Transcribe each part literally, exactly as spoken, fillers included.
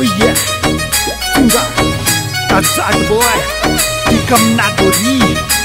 Oh yeah, singer, that's that boy, Ikam Nagori.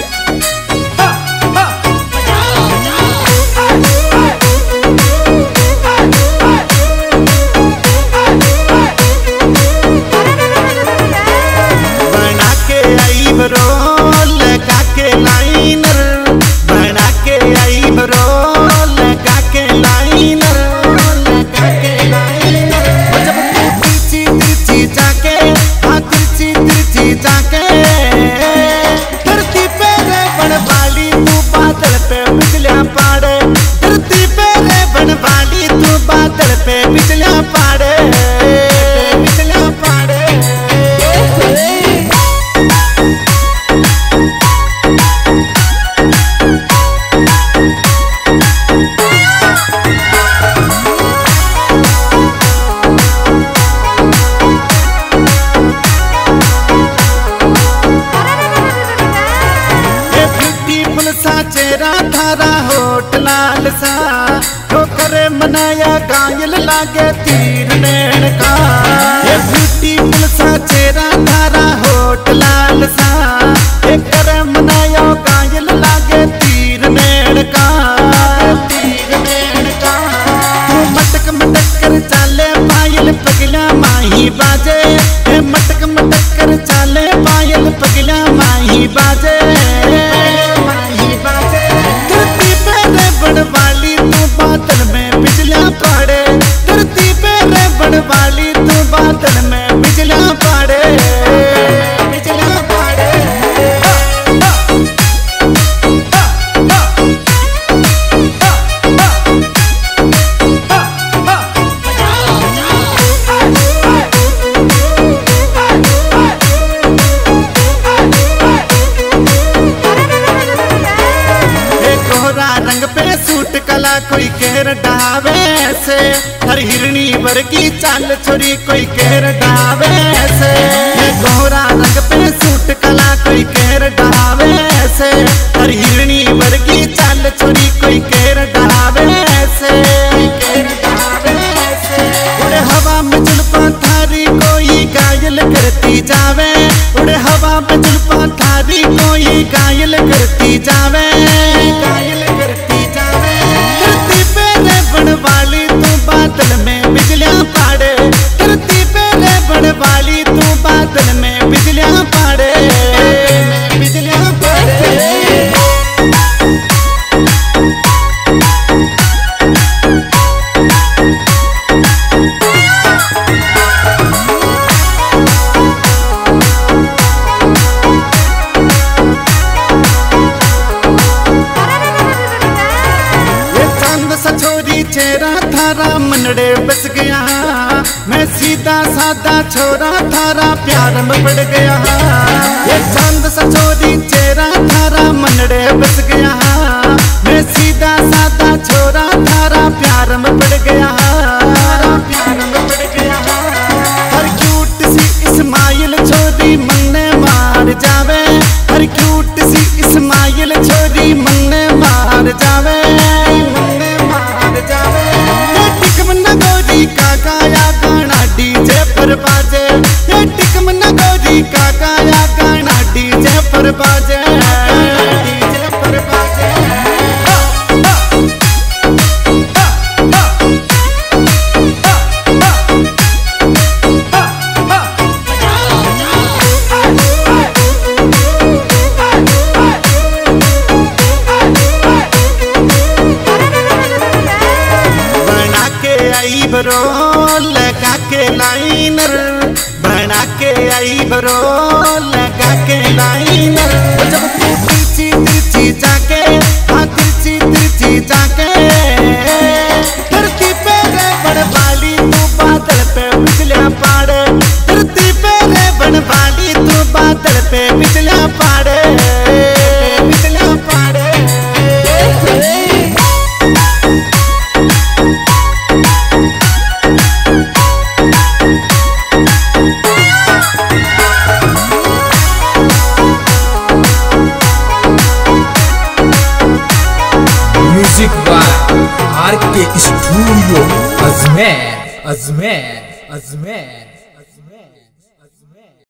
बना के आई बरो लगा के लाइनर, बना के आई बरो लगा के लाइनर, लगा के लाइनर। जब तिरछी तिरछी जाके, हाँ तिरछी तिरछी जाके, धरती पे रे बन वाली तू बादल पे बिजलियां पाड़े, धरती पे रे बन वाली तू बादल पे बिजलियां पाड़े, बिजलियां पाड़े। चेहरा थारा होठ लाल सा, ठोकर मनाया गायल लागे तीर नैन का। ये ब्यूटीफुल सा चेहरा थारा होठ लाल सा, ठोकर मनाया गायल लागे तीर नैन का, तीर नैन का। तू मटक मटक कर चाले पायल पगला माही बाजे, मटक मटक कर चाले पायल पगला माही बाजे। बन वाली तू बादल में बिजलियां पाड़े, धरती पे रे बन वाली तू बादल में बिजलियां पाड़े, बिजलियां पाड़े। रंग पे सूट कला कोई कहर डावे से, हर हिरणी वर्गी चाल छोरी कोई कहर डावे से। गोरा रंग पे सूट कला कोई कहर डावे से, हर हिरणी वर्गी चाल छोरी कोई कहर डावे से, कहर डावे से। उड़े हवा में जुल्फां थारी कोई घायल करती जावे, उड़े हवा में जुल्फां थारी कोई घायल करती जावे, घायल करती जावे। धरती पे रे बन वाली तू बादल में बिजलियां पाड़े, धरती पे रे बन वाली तू बादल में बिजलियां पाड़े, बिजलियां पाड़े। छोरी चेहरा थारा मनड़े बस गया, मैं सीधा सादा छोरा थारा प्यार में पड़ गया। ये चांद सा छोरी चेहरा थारा मनड़े बस गया, मैं सीधा सादा छोरा थारा प्यार में पड़ गया, प्यार में पड़ गया। हर क्यूट सी इस्माइल छोरी मन्ने मार जावे, हर क्यूट सी इस्माइल छोरी मन्ने मार जावे, गोरी का गाया गाना डीजे पर बाजे, ये टिकम न गोरी का गाया गाना डीजे पर बाजे, डीजे पर बाजे। बरो लगा के लाइनर, बना के आई बरो लगा के लाइनर। जब तू तिरछी तिरछी जाके, हाँ तिरछी तिरछी जाके, धरती पे रे बन वाली तू बादल पे बिजलियां पाड़े, धरती पे रे बन वाली तू बादल पे बिजलियां पाड़े, बिजलियां पाड़े। Music by R K studio Ajmer Ajmer Ajmer. Ajmer Ajmer.